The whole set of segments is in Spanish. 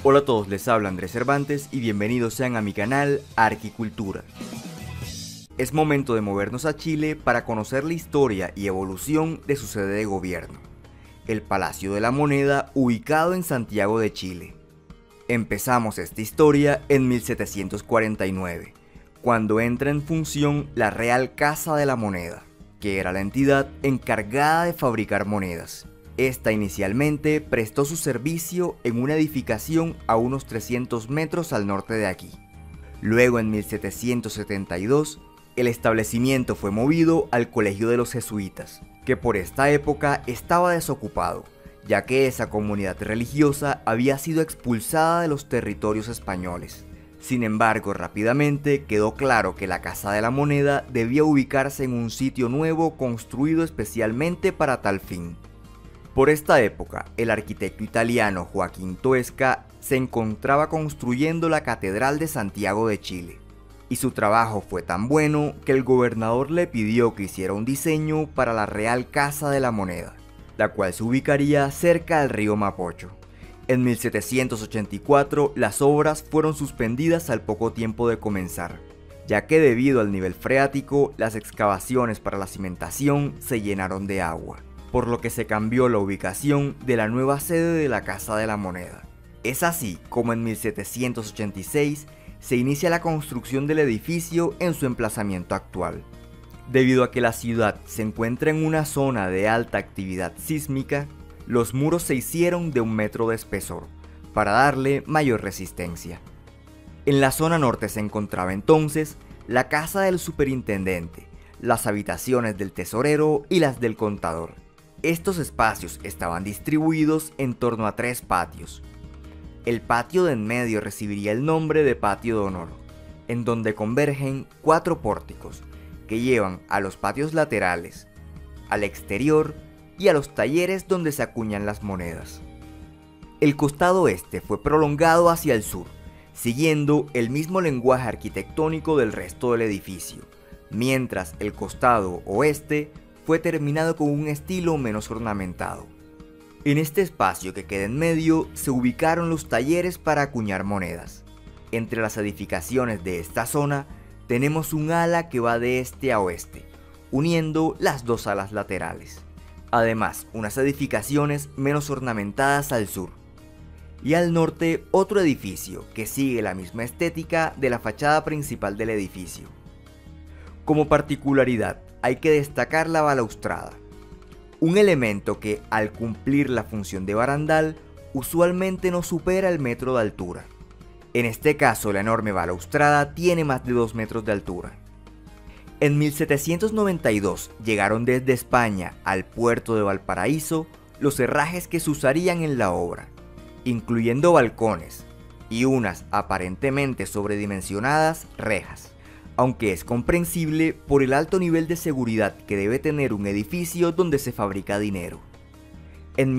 Hola a todos, les habla Andrés Cervantes y bienvenidos sean a mi canal Arquicultura. Es momento de movernos a Chile para conocer la historia y evolución de su sede de gobierno, el Palacio de la Moneda, ubicado en Santiago de Chile. Empezamos esta historia en 1749, cuando entra en función la Real Casa de la Moneda, que era la entidad encargada de fabricar monedas. Esta inicialmente prestó su servicio en una edificación a unos 300 metros al norte de aquí. Luego, en 1772, el establecimiento fue movido al Colegio de los Jesuitas, que por esta época estaba desocupado, ya que esa comunidad religiosa había sido expulsada de los territorios españoles. Sin embargo, rápidamente quedó claro que la Casa de la Moneda debía ubicarse en un sitio nuevo construido especialmente para tal fin. Por esta época, el arquitecto italiano Joaquín Toesca se encontraba construyendo la Catedral de Santiago de Chile, y su trabajo fue tan bueno que el gobernador le pidió que hiciera un diseño para la Real Casa de la Moneda, la cual se ubicaría cerca del río Mapocho. En 1784 las obras fueron suspendidas al poco tiempo de comenzar, ya que debido al nivel freático, las excavaciones para la cimentación se llenaron de agua, por lo que se cambió la ubicación de la nueva sede de la Casa de la Moneda. Es así como en 1786 se inicia la construcción del edificio en su emplazamiento actual. Debido a que la ciudad se encuentra en una zona de alta actividad sísmica, los muros se hicieron de 1 metro de espesor, para darle mayor resistencia. En la zona norte se encontraba entonces la casa del superintendente, las habitaciones del tesorero y las del contador. Estos espacios estaban distribuidos en torno a 3 patios. El patio de en medio recibiría el nombre de patio de honor, en donde convergen 4 pórticos que llevan a los patios laterales, al exterior y a los talleres donde se acuñan las monedas. El costado este fue prolongado hacia el sur, siguiendo el mismo lenguaje arquitectónico del resto del edificio, mientras el costado oeste fue terminado con un estilo menos ornamentado. En este espacio que queda en medio se ubicaron los talleres para acuñar monedas. Entre las edificaciones de esta zona tenemos un ala que va de este a oeste, uniendo las 2 alas laterales. Además, unas edificaciones menos ornamentadas al sur. Y al norte otro edificio que sigue la misma estética de la fachada principal del edificio. Como particularidad, hay que destacar la balaustrada, un elemento que, al cumplir la función de barandal, usualmente no supera el metro de altura. En este caso, la enorme balaustrada tiene más de 2 metros de altura. En 1792 llegaron desde España al puerto de Valparaíso los herrajes que se usarían en la obra, incluyendo balcones y unas aparentemente sobredimensionadas rejas, aunque es comprensible por el alto nivel de seguridad que debe tener un edificio donde se fabrica dinero. En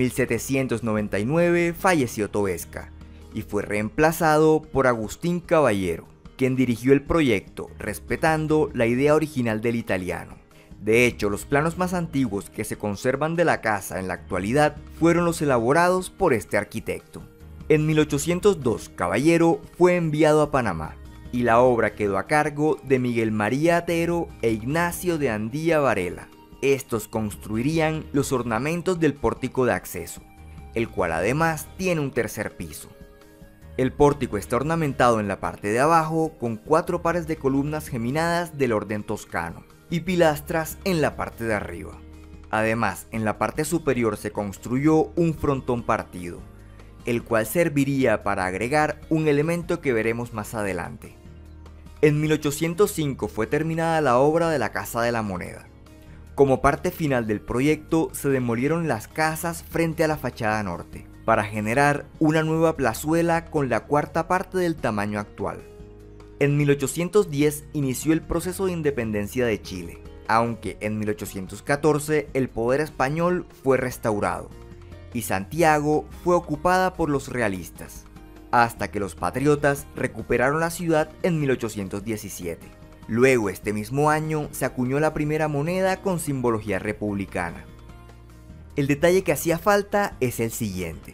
1799 falleció Toesca y fue reemplazado por Agustín Caballero, quien dirigió el proyecto respetando la idea original del italiano. De hecho, los planos más antiguos que se conservan de la casa en la actualidad fueron los elaborados por este arquitecto. En 1802, Caballero fue enviado a Panamá, y la obra quedó a cargo de Miguel María Atero e Ignacio de Andía Varela. Estos construirían los ornamentos del pórtico de acceso, el cual además tiene un tercer piso. El pórtico está ornamentado en la parte de abajo con 4 pares de columnas geminadas del orden toscano y pilastras en la parte de arriba. Además, en la parte superior se construyó un frontón partido, el cual serviría para agregar un elemento que veremos más adelante. En 1805 fue terminada la obra de la Casa de la Moneda. Como parte final del proyecto se demolieron las casas frente a la fachada norte, para generar una nueva plazuela con la 4ª parte del tamaño actual. En 1810 inició el proceso de independencia de Chile, aunque en 1814 el poder español fue restaurado, y Santiago fue ocupada por los realistas, hasta que los patriotas recuperaron la ciudad en 1817. Luego, este mismo año, se acuñó la primera moneda con simbología republicana. El detalle que hacía falta es el siguiente: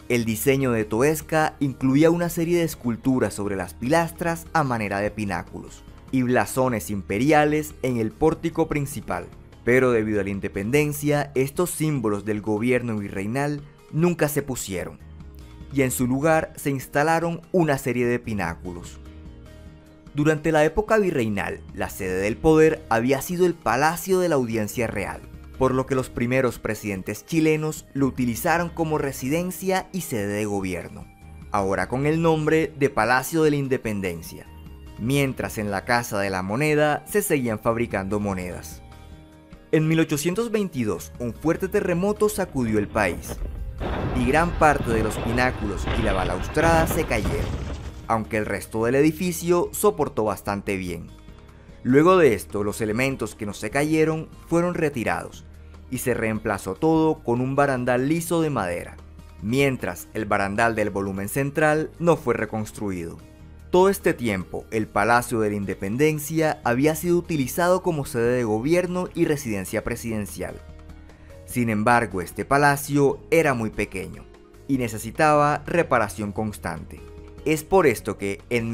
El diseño de Toesca incluía una serie de esculturas sobre las pilastras a manera de pináculos y blasones imperiales en el pórtico principal, pero debido a la independencia, estos símbolos del gobierno virreinal nunca se pusieron, y en su lugar se instalaron una serie de pináculos. Durante la época virreinal, la sede del poder había sido el Palacio de la Audiencia Real, por lo que los primeros presidentes chilenos lo utilizaron como residencia y sede de gobierno, ahora con el nombre de Palacio de la Independencia, mientras en la Casa de la Moneda se seguían fabricando monedas. En 1822, un fuerte terremoto sacudió el país, y gran parte de los pináculos y la balaustrada se cayeron, aunque el resto del edificio soportó bastante bien. Luego de esto, los elementos que no se cayeron fueron retirados, y se reemplazó todo con un barandal liso de madera, mientras el barandal del volumen central no fue reconstruido. Todo este tiempo, el Palacio de la Independencia había sido utilizado como sede de gobierno y residencia presidencial. Sin embargo, este palacio era muy pequeño y necesitaba reparación constante. Es por esto que en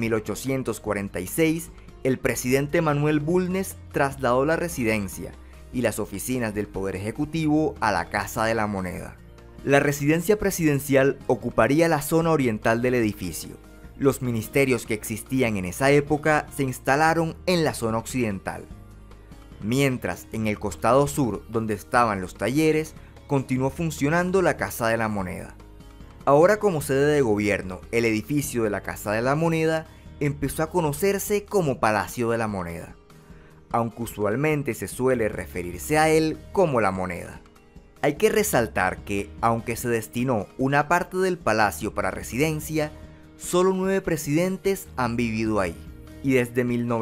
1846 el presidente Manuel Bulnes trasladó la residencia y las oficinas del Poder Ejecutivo a la Casa de la Moneda. La residencia presidencial ocuparía la zona oriental del edificio. Los ministerios que existían en esa época se instalaron en la zona occidental, mientras en el costado sur, donde estaban los talleres, continuó funcionando la Casa de la Moneda. Ahora como sede de gobierno, el edificio de la Casa de la Moneda empezó a conocerse como Palacio de la Moneda, aunque usualmente se suele referirse a él como la Moneda. Hay que resaltar que, aunque se destinó una parte del palacio para residencia, solo 9 presidentes han vivido ahí, y desde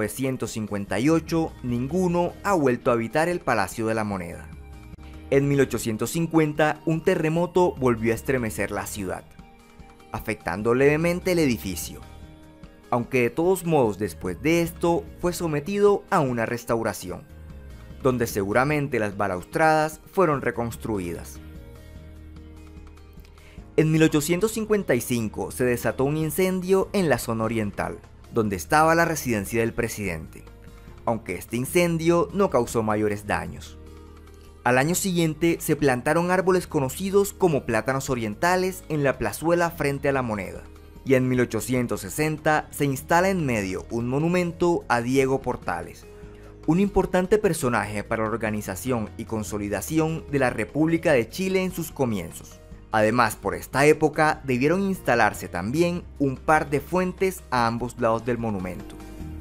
1958 ninguno ha vuelto a habitar el Palacio de la Moneda. En 1850 un terremoto volvió a estremecer la ciudad, afectando levemente el edificio, aunque de todos modos después de esto fue sometido a una restauración, donde seguramente las balaustradas fueron reconstruidas. En 1855 se desató un incendio en la zona oriental, donde estaba la residencia del presidente, aunque este incendio no causó mayores daños. Al año siguiente se plantaron árboles conocidos como plátanos orientales en la plazuela frente a la Moneda, y en 1860 se instala en medio un monumento a Diego Portales, un importante personaje para la organización y consolidación de la República de Chile en sus comienzos. Además, por esta época debieron instalarse también un par de fuentes a ambos lados del monumento.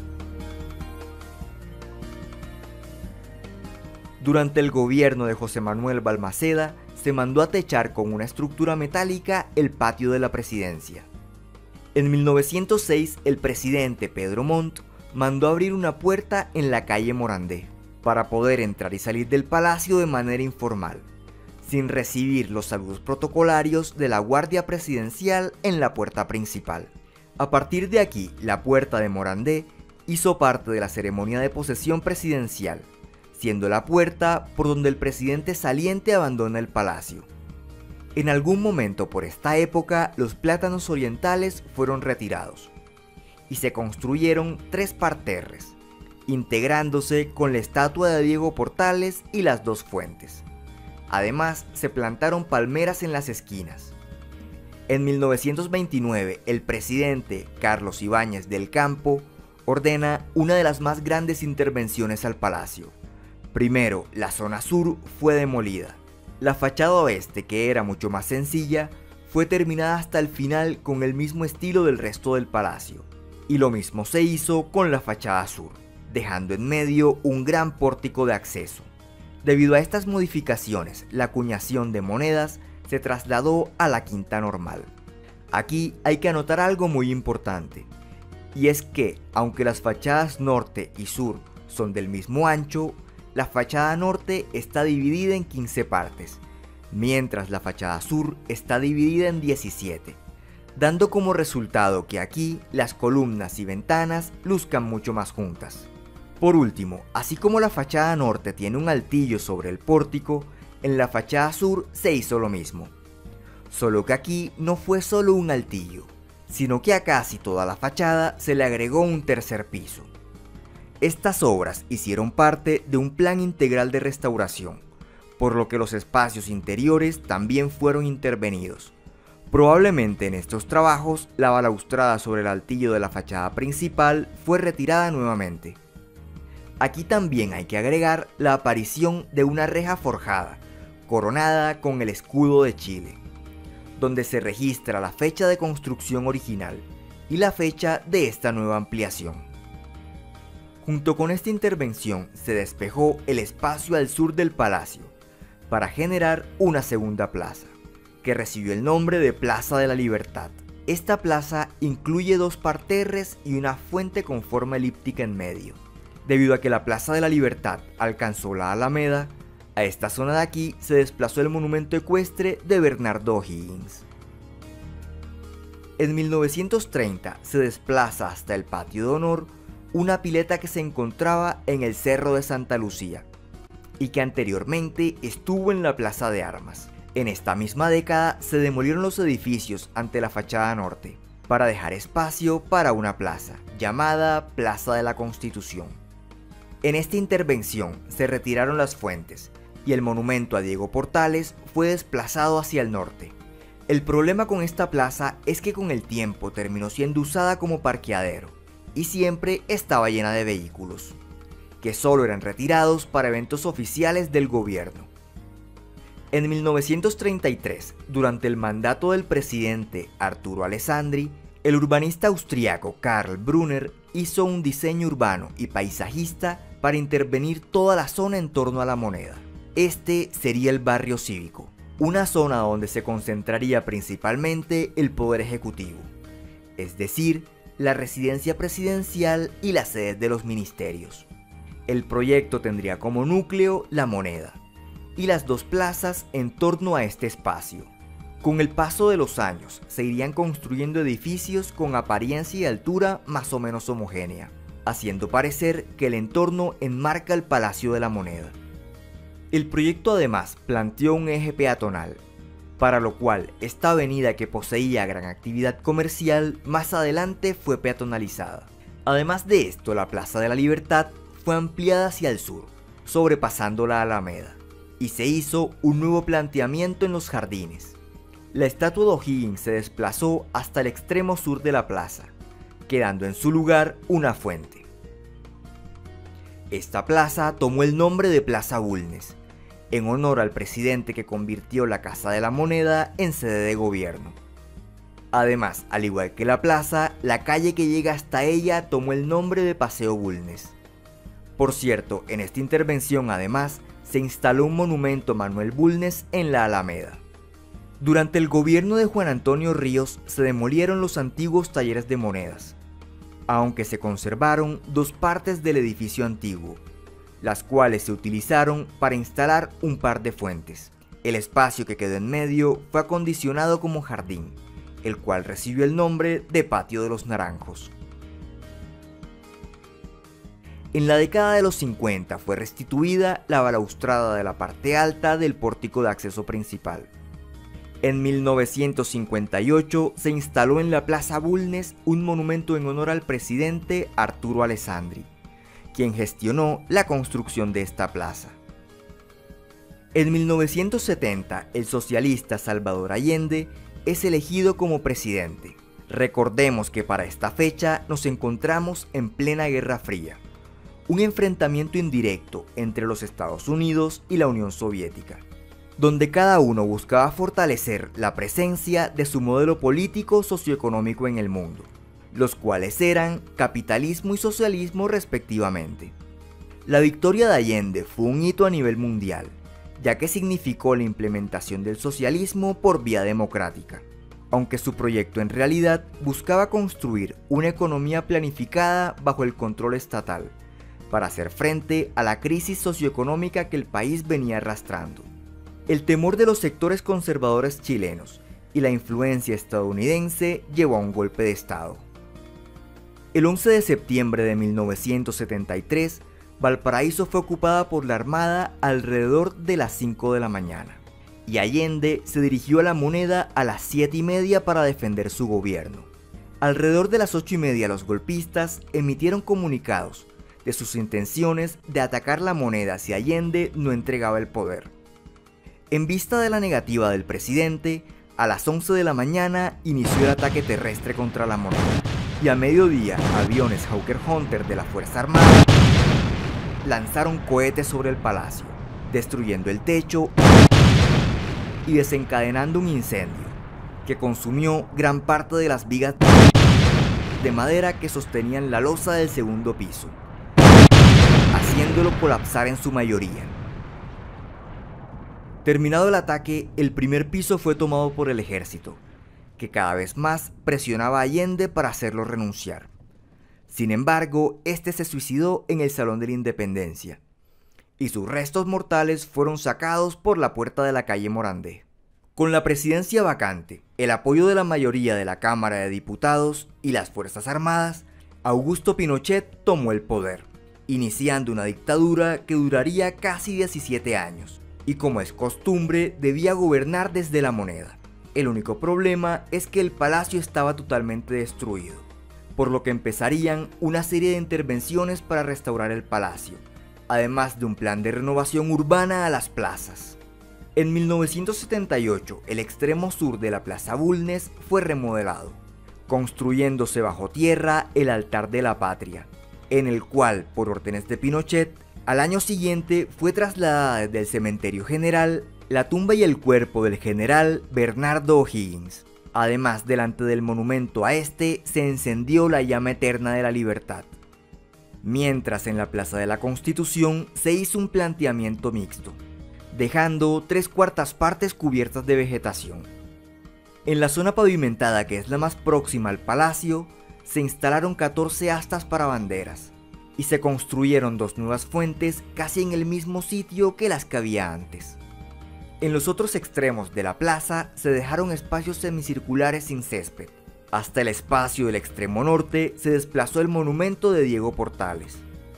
Durante el gobierno de José Manuel Balmaceda, se mandó a techar con una estructura metálica el patio de la presidencia. En 1906, el presidente Pedro Montt mandó abrir una puerta en la calle Morandé, para poder entrar y salir del palacio de manera informal, sin recibir los saludos protocolarios de la Guardia Presidencial en la puerta principal. A partir de aquí, la puerta de Morandé hizo parte de la ceremonia de posesión presidencial, siendo la puerta por donde el presidente saliente abandona el palacio. En algún momento por esta época, los plátanos orientales fueron retirados y se construyeron 3 parterres, integrándose con la estatua de Diego Portales y las 2 fuentes. Además, se plantaron palmeras en las esquinas. En 1929, el presidente Carlos Ibáñez del Campo ordena una de las más grandes intervenciones al palacio. Primero, la zona sur fue demolida. La fachada oeste, que era mucho más sencilla, fue terminada hasta el final con el mismo estilo del resto del palacio. Y lo mismo se hizo con la fachada sur, dejando en medio un gran pórtico de acceso. Debido a estas modificaciones, la acuñación de monedas se trasladó a la Quinta Normal. Aquí hay que anotar algo muy importante, y es que, aunque las fachadas norte y sur son del mismo ancho, la fachada norte está dividida en 15 partes, mientras la fachada sur está dividida en 17, dando como resultado que aquí las columnas y ventanas luzcan mucho más juntas. Por último, así como la fachada norte tiene un altillo sobre el pórtico, en la fachada sur se hizo lo mismo. Solo que aquí no fue solo un altillo, sino que a casi toda la fachada se le agregó un tercer piso. Estas obras hicieron parte de un plan integral de restauración, por lo que los espacios interiores también fueron intervenidos. Probablemente en estos trabajos la balaustrada sobre el altillo de la fachada principal fue retirada nuevamente. Aquí también hay que agregar la aparición de una reja forjada, coronada con el escudo de Chile, donde se registra la fecha de construcción original y la fecha de esta nueva ampliación. Junto con esta intervención se despejó el espacio al sur del palacio para generar una segunda plaza, que recibió el nombre de Plaza de la Libertad. Esta plaza incluye dos parterres y una fuente con forma elíptica en medio. Debido a que la Plaza de la Libertad alcanzó la Alameda, a esta zona de aquí se desplazó el monumento ecuestre de Bernardo O'Higgins. En 1930 se desplaza hasta el patio de honor una pileta que se encontraba en el Cerro de Santa Lucía y que anteriormente estuvo en la Plaza de Armas. En esta misma década se demolieron los edificios ante la fachada norte para dejar espacio para una plaza llamada Plaza de la Constitución. En esta intervención se retiraron las fuentes y el monumento a Diego Portales fue desplazado hacia el norte. El problema con esta plaza es que con el tiempo terminó siendo usada como parqueadero y siempre estaba llena de vehículos, que solo eran retirados para eventos oficiales del gobierno. En 1933, durante el mandato del presidente Arturo Alessandri, el urbanista austriaco Karl Brunner hizo un diseño urbano y paisajista para intervenir toda la zona en torno a la Moneda. Este sería el barrio cívico, una zona donde se concentraría principalmente el poder ejecutivo, es decir, la residencia presidencial y las sedes de los ministerios. El proyecto tendría como núcleo la Moneda y las dos plazas en torno a este espacio. Con el paso de los años se irían construyendo edificios con apariencia y altura más o menos homogénea, haciendo parecer que el entorno enmarca el Palacio de la Moneda. El proyecto además planteó un eje peatonal, para lo cual esta avenida, que poseía gran actividad comercial, más adelante fue peatonalizada. Además de esto, la Plaza de la Libertad fue ampliada hacia el sur, sobrepasando la Alameda, y se hizo un nuevo planteamiento en los jardines. La estatua de O'Higgins se desplazó hasta el extremo sur de la plaza, quedando en su lugar una fuente. Esta plaza tomó el nombre de Plaza Bulnes, en honor al presidente que convirtió la Casa de la Moneda en sede de gobierno. Además, al igual que la plaza, la calle que llega hasta ella tomó el nombre de Paseo Bulnes. Por cierto, en esta intervención además se instaló un monumento a Manuel Bulnes en la Alameda. Durante el gobierno de Juan Antonio Ríos se demolieron los antiguos talleres de monedas, aunque se conservaron dos partes del edificio antiguo, las cuales se utilizaron para instalar un par de fuentes. El espacio que quedó en medio fue acondicionado como jardín, el cual recibió el nombre de Patio de los Naranjos. En la década de los 50 fue restituida la balaustrada de la parte alta del pórtico de acceso principal. En 1958 se instaló en la Plaza Bulnes un monumento en honor al presidente Arturo Alessandri, quien gestionó la construcción de esta plaza. En 1970, el socialista Salvador Allende es elegido como presidente. Recordemos que para esta fecha nos encontramos en plena Guerra Fría, un enfrentamiento indirecto entre los Estados Unidos y la Unión Soviética, donde cada uno buscaba fortalecer la presencia de su modelo político socioeconómico en el mundo, los cuales eran capitalismo y socialismo respectivamente. La victoria de Allende fue un hito a nivel mundial, ya que significó la implementación del socialismo por vía democrática, aunque su proyecto en realidad buscaba construir una economía planificada bajo el control estatal, para hacer frente a la crisis socioeconómica que el país venía arrastrando. El temor de los sectores conservadores chilenos y la influencia estadounidense llevó a un golpe de Estado. El 11 de septiembre de 1973, Valparaíso fue ocupada por la Armada alrededor de las 5 de la mañana. y Allende se dirigió a La Moneda a las 7:30 para defender su gobierno. Alrededor de las 8:30 los golpistas emitieron comunicados de sus intenciones de atacar La Moneda si Allende no entregaba el poder. En vista de la negativa del presidente, a las 11 de la mañana inició el ataque terrestre contra La Moneda, y a mediodía aviones Hawker Hunter de la Fuerza Armada lanzaron cohetes sobre el palacio, destruyendo el techo y desencadenando un incendio que consumió gran parte de las vigas de madera que sostenían la losa del segundo piso, haciéndolo colapsar en su mayoría. Terminado el ataque, el primer piso fue tomado por el ejército, que cada vez más presionaba a Allende para hacerlo renunciar. Sin embargo, este se suicidó en el Salón de la Independencia, y sus restos mortales fueron sacados por la puerta de la calle Morandé. Con la presidencia vacante, el apoyo de la mayoría de la Cámara de Diputados y las Fuerzas Armadas, Augusto Pinochet tomó el poder, iniciando una dictadura que duraría casi 17 años, y como es costumbre, debía gobernar desde La Moneda. El único problema es que el palacio estaba totalmente destruido, por lo que empezarían una serie de intervenciones para restaurar el palacio, además de un plan de renovación urbana a las plazas. En 1978, el extremo sur de la Plaza Bulnes fue remodelado, construyéndose bajo tierra el Altar de la Patria, en el cual, por órdenes de Pinochet, al año siguiente fue trasladada desde el Cementerio General la tumba y el cuerpo del general Bernardo O'Higgins. Además, delante del monumento a este se encendió la llama eterna de la libertad. Mientras en la Plaza de la Constitución se hizo un planteamiento mixto, dejando 3/4 partes cubiertas de vegetación. En la zona pavimentada, que es la más próxima al palacio, se instalaron 14 astas para banderas, y se construyeron 2 nuevas fuentes casi en el mismo sitio que las que había antes. En los otros extremos de la plaza se dejaron espacios semicirculares sin césped. Hasta el espacio del extremo norte se desplazó el monumento de Diego Portales.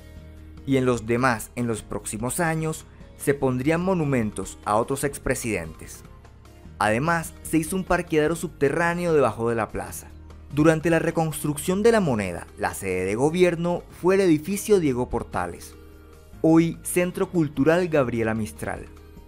Y en los demás, en los próximos años, se pondrían monumentos a otros expresidentes. Además, se hizo un parqueadero subterráneo debajo de la plaza. Durante la reconstrucción de La Moneda, la sede de gobierno fue el edificio Diego Portales, hoy Centro Cultural Gabriela Mistral.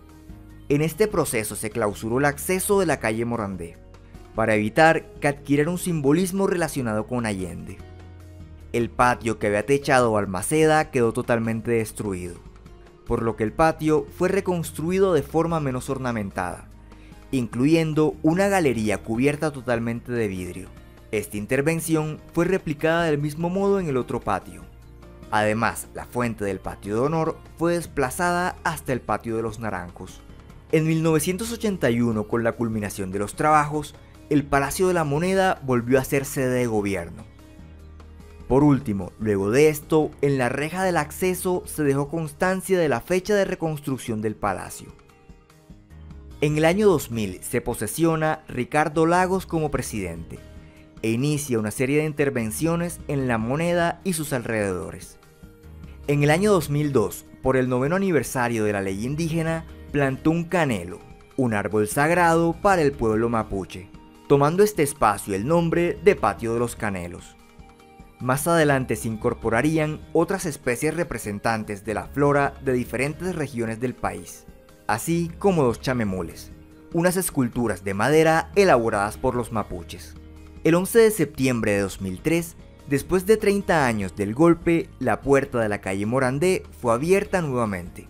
En este proceso se clausuró el acceso de la calle Morandé, para evitar que adquiriera un simbolismo relacionado con Allende. El patio que había techado Balmaceda quedó totalmente destruido, por lo que el patio fue reconstruido de forma menos ornamentada, incluyendo una galería cubierta totalmente de vidrio. Esta intervención fue replicada del mismo modo en el otro patio. Además, la fuente del patio de honor fue desplazada hasta el patio de los Naranjos. En 1981, con la culminación de los trabajos, el Palacio de la Moneda volvió a ser sede de gobierno. Por último, luego de esto, en la reja del acceso se dejó constancia de la fecha de reconstrucción del palacio. En el año 2000 se posesiona Ricardo Lagos como presidente e inicia una serie de intervenciones en La Moneda y sus alrededores. En el año 2002, por el 9º aniversario de la ley indígena, plantó un canelo, un árbol sagrado para el pueblo mapuche, tomando este espacio el nombre de Patio de los Canelos. Más adelante se incorporarían otras especies representantes de la flora de diferentes regiones del país, así como 2 chamemules, unas esculturas de madera elaboradas por los mapuches. El 11 de septiembre de 2003, después de 30 años del golpe, la puerta de la calle Morandé fue abierta nuevamente.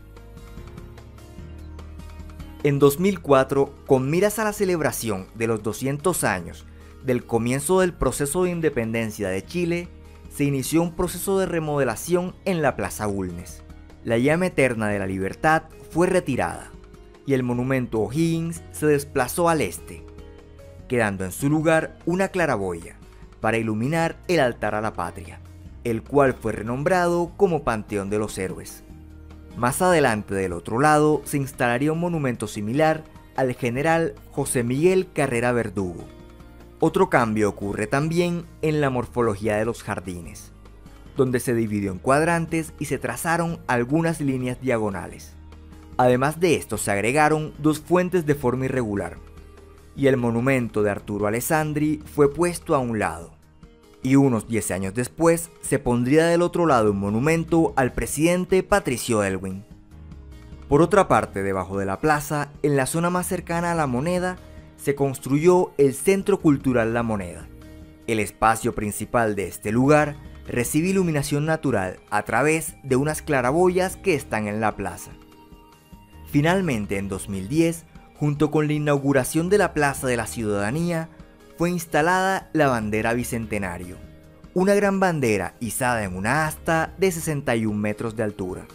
En 2004, con miras a la celebración de los 200 años del comienzo del proceso de independencia de Chile, se inició un proceso de remodelación en la Plaza Bulnes. La llama eterna de la libertad fue retirada y el monumento O'Higgins se desplazó al este, quedando en su lugar una claraboya para iluminar el altar a la patria, el cual fue renombrado como Panteón de los Héroes. Más adelante, del otro lado, se instalaría un monumento similar al general José Miguel Carrera Verdugo. Otro cambio ocurre también en la morfología de los jardines, donde se dividió en cuadrantes y se trazaron algunas líneas diagonales. Además de esto se agregaron 2 fuentes de forma irregular, y el monumento de Arturo Alessandri fue puesto a un lado. Y unos 10 años después se pondría del otro lado un monumento al presidente Patricio Aylwin. Por otra parte, debajo de la plaza, en la zona más cercana a La Moneda, se construyó el Centro Cultural La Moneda. El espacio principal de este lugar recibe iluminación natural a través de unas claraboyas que están en la plaza. Finalmente, en 2010, junto con la inauguración de la Plaza de la Ciudadanía, fue instalada la bandera Bicentenario, una gran bandera izada en una asta de 61 metros de altura.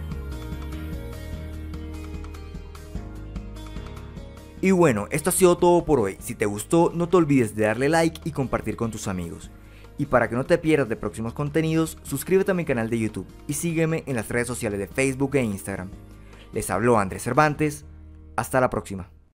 Y bueno, esto ha sido todo por hoy. Si te gustó, no te olvides de darle like y compartir con tus amigos. Y para que no te pierdas de próximos contenidos, suscríbete a mi canal de YouTube y sígueme en las redes sociales de Facebook e Instagram. Les habló Andrés Cervantes. Hasta la próxima.